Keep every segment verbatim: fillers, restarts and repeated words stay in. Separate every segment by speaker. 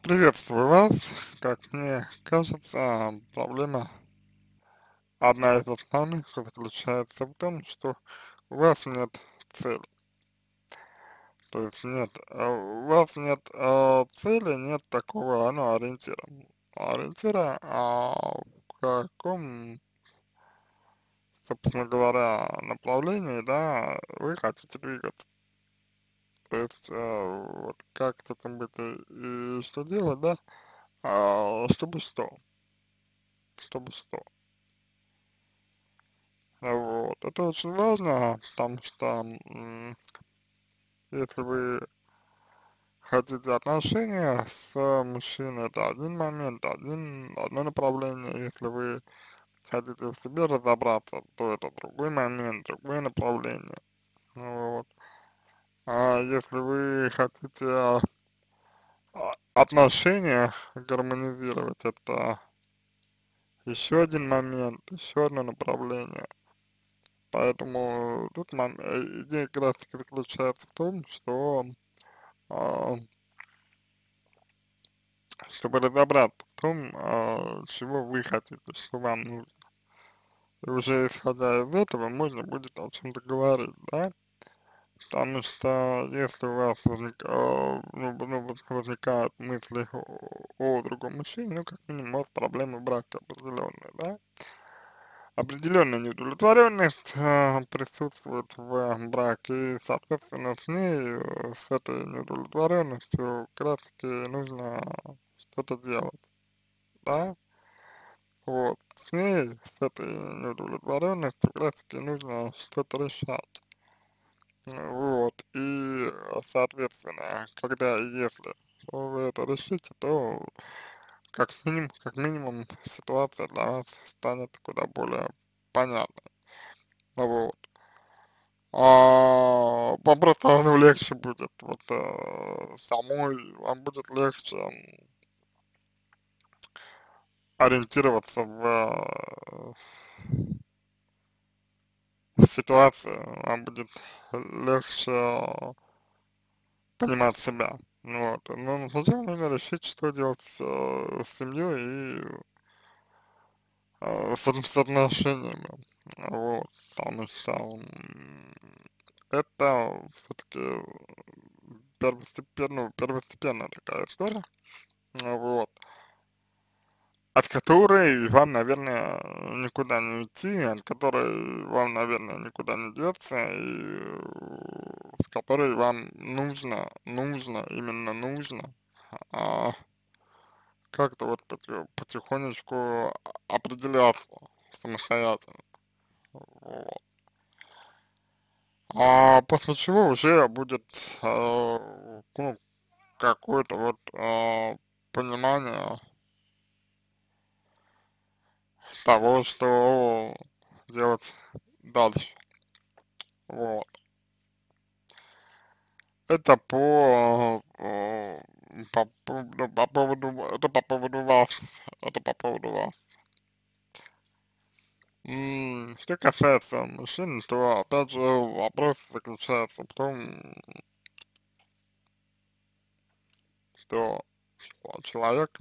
Speaker 1: Приветствую вас. Как мне кажется, проблема, одна из основных, заключается в том, что у вас нет цели. То есть нет, э, у вас нет э, цели, нет такого, ну, ориентира. Ориентира, а, в каком, собственно говоря, направлении, да, вы хотите двигаться. То есть, э, вот как с этим быть и, и что делать, да, а, чтобы что, чтобы что. Вот. Это очень важно, потому что м, если вы хотите отношения с мужчиной, это один момент, один, одно направление. Если вы хотите в себе разобраться, то это другой момент, другое направление. Вот. А если вы хотите а, а, отношения гармонизировать, это еще один момент, еще одно направление. Поэтому тут мом- э, идея как раз таки заключается в том, что а, чтобы разобраться в том, а, чего вы хотите, что вам нужно. И уже исходя из этого можно будет о чем-то говорить, да? Потому что если у вас возник, а, ну, б- ну, вот возникают мысли о, о другом мужчине, ну, как минимум, у вас проблемы брака определенные, да? Определенная неудовлетворенность э, присутствует в браке, и, соответственно, с ней, э, с этой неудовлетворенностью, как раз таки нужно что-то делать, да? Вот, с ней, с этой неудовлетворенностью, как раз таки нужно что-то решать. Вот, и, э, соответственно, когда и если вы это решите, то как минимум, как минимум ситуация для вас станет куда более понятной. Вот. А, вам просто, ну, легче будет, вот, э, самой вам будет легче м, ориентироваться в, э, в ситуации, вам будет легче понимать себя. Ну вот, но сначала нужно решить, что делать с, э, с семьей и э, с, от- с отношениями. Вот, потому что м, это все-таки первостепенно, первостепенная такая история. А, вот, от которой вам, наверное, никуда не уйти, от которой вам, наверное, никуда не деться, и э, с которой вам нужно, нужно, именно нужно а, как-то вот поти- потихонечку а- определяться самостоятельно. Вот. А после чего уже будет э, ну, какое-то вот э, понимание того, что делать дальше. Вот. Это по, э, по, поводу, по поводу, это по поводу вас, это по поводу вас. М, Что касается мужчин, то опять же вопрос заключается в том, что человек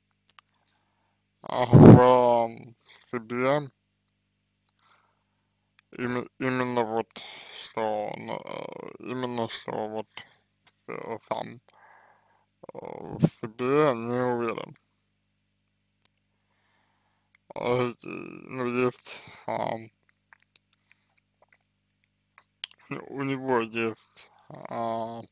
Speaker 1: а, в себе именно, именно вот, что он, э, именно что вот э, сам э, в себе не уверен. А, и, ну, есть, а, у него есть а,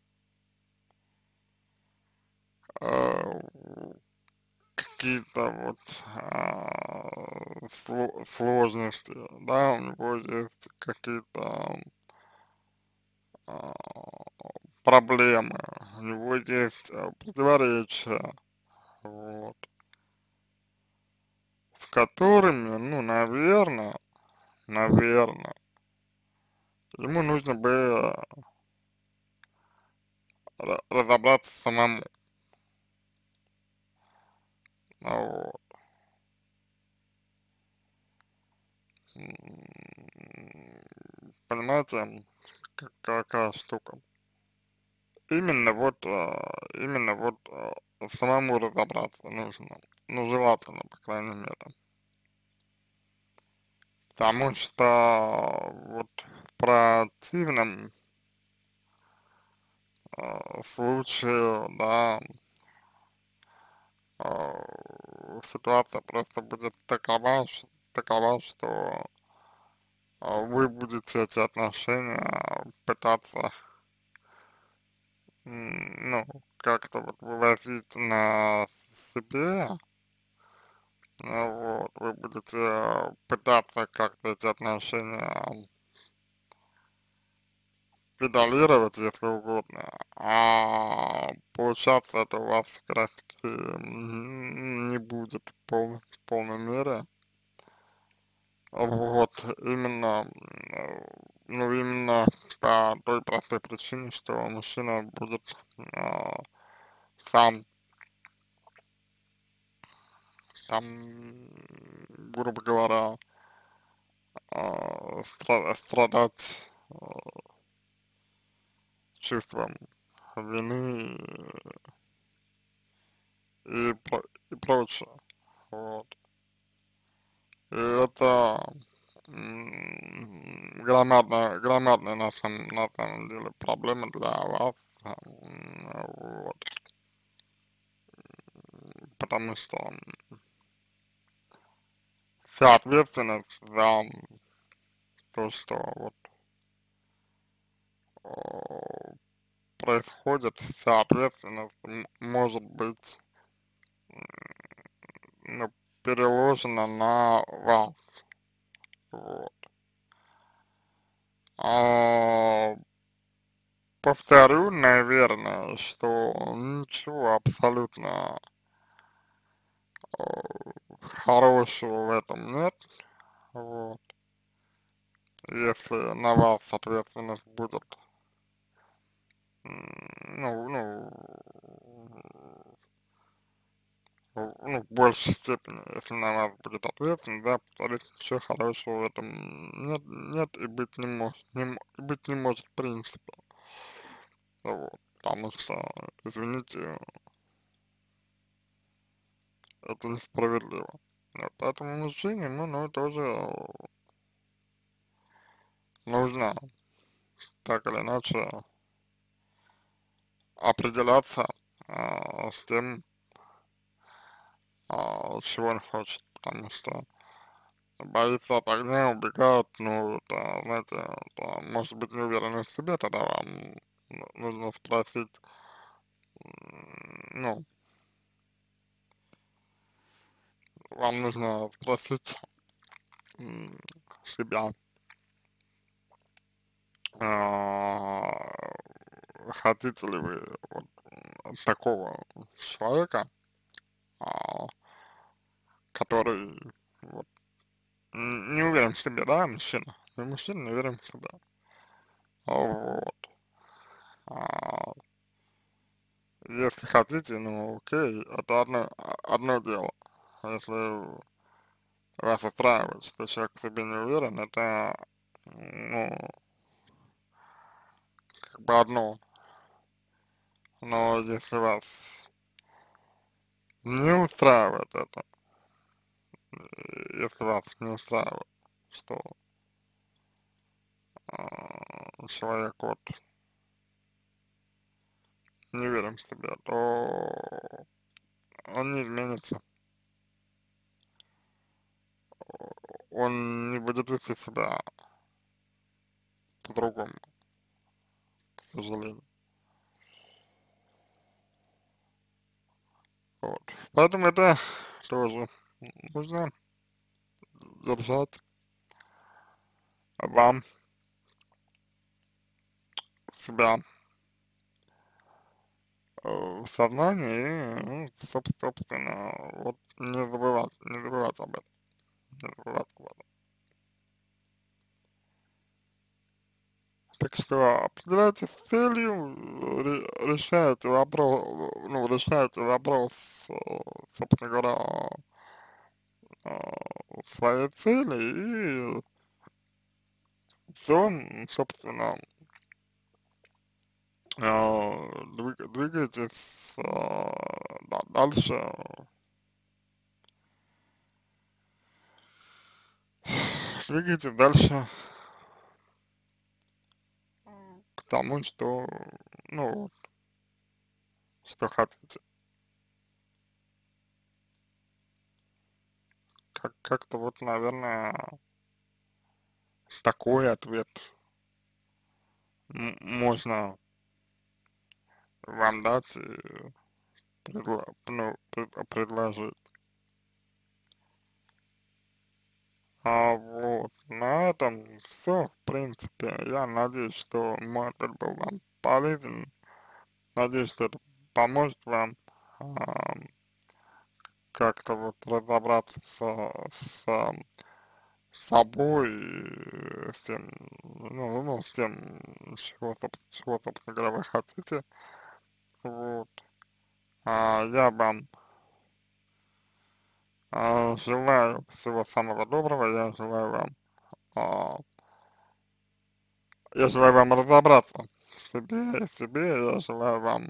Speaker 1: а, какие-то вот а, сло- сложности, да, у него есть какие-то а, проблемы, у него есть а, противоречия, вот, с которыми, ну, наверное, наверное, ему нужно бы ра- разобраться самому, а, вот. М, Понимаете, как- какая штука? Именно вот, а, именно вот а, самому разобраться нужно, ну, желательно, по крайней мере. Потому что вот в противном э, случае, да, э, ситуация просто будет такова, ш- такова, что э, вы будете эти отношения пытаться, м, ну, как-то вот вывозить на себе, ну вот, вы будете э, пытаться как-то эти отношения педалировать, если угодно, а получаться это у вас как раз таки м, не будет в полной, в полной мере. Вот, именно, м, ну, именно по той простой причине, что мужчина будет а, сам, там, грубо говоря, а, стра- страдать а, чувством вины и, про- и прочее. Вот. И это м, громадная, громадная на самом, на самом деле проблема для вас, м, вот, потому что вся ответственность за то, что вот о, происходит, вся ответственность м- может быть, ну, переложена на вас, вот. А, повторю, наверное, что ничего абсолютно э, хорошего в этом нет, вот, если на вас ответственность будет, м, ну, ну, в- ну, в большей степени, если на вас будет ответственность, да, повторюсь, ничего хорошего в этом нет, нет и быть не может, не, м- и быть не может в принципе, вот, потому что, извините, это несправедливо. Вот, поэтому мужчине, ну, ну, тоже нужно так или иначе определяться а, с тем, а, чего он хочет, потому что боится от огня, убегает, ну, это, знаете, это, может быть, не уверенный в себе, тогда вам ну- нужно спросить, м, ну, вам нужно спросить м, себя, а, хотите ли вы вот такого человека, а, который вот, н- не уверен в себе, да, мужчина, и мужчина не уверен в себе, вот. А, если хотите, ну окей, это одно, а- одно дело. А если вас устраивает, что человек в себе не уверен, это, ну, как бы одно. Но если вас не устраивает это, если вас не устраивает, что а, человек вот не уверен в себе, то он не изменится, он не будет вести себя по-другому, к сожалению. Вот. Поэтому это тоже нужно держать вам себя э, в сознании и, ну, соб- собственно, вот не забывать, не забывать об этом, не забывать об этом. Так что определяйте с целью, ре- решаете вопрос, ну, решаете вопрос, э, собственно говоря, э, своей цели и все, собственно, э, двиг- двигайтесь, э, дальше двигайтесь дальше к тому, что, ну, вот, что хотите. Как, как-то вот, наверное, такой ответ м- можно вам дать и предла- ну, пред- предложить. А вот на этом все, в принципе. Я надеюсь, что мой ответ был вам полезен. Надеюсь, что это поможет вам а, как-то вот разобраться с, с собой, и с тем, ну, ну, с тем, чего, соб- чего, собственно говоря, вы хотите. Вот. А я вам а, желаю всего самого доброго, я желаю вам, а, я желаю вам разобраться в себе и в себе, я желаю вам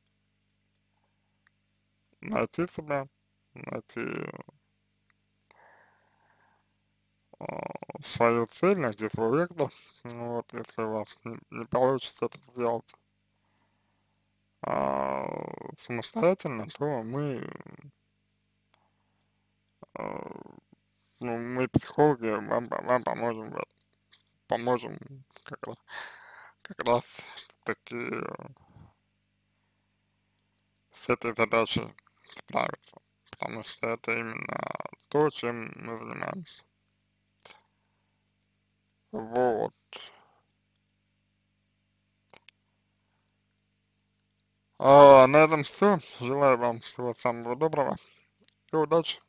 Speaker 1: найти себя, найти а, свою цель, найти свой вектор. Ну вот, если у вас не, не получится это сделать а, самостоятельно, то мы, а, ну, мы психологи, вам, вам поможем, в этом, поможем как раз, как раз таки с этой задачей справиться, потому что это именно то, чем мы занимаемся. Вот. А, на этом все. Желаю вам всего самого доброго и удачи.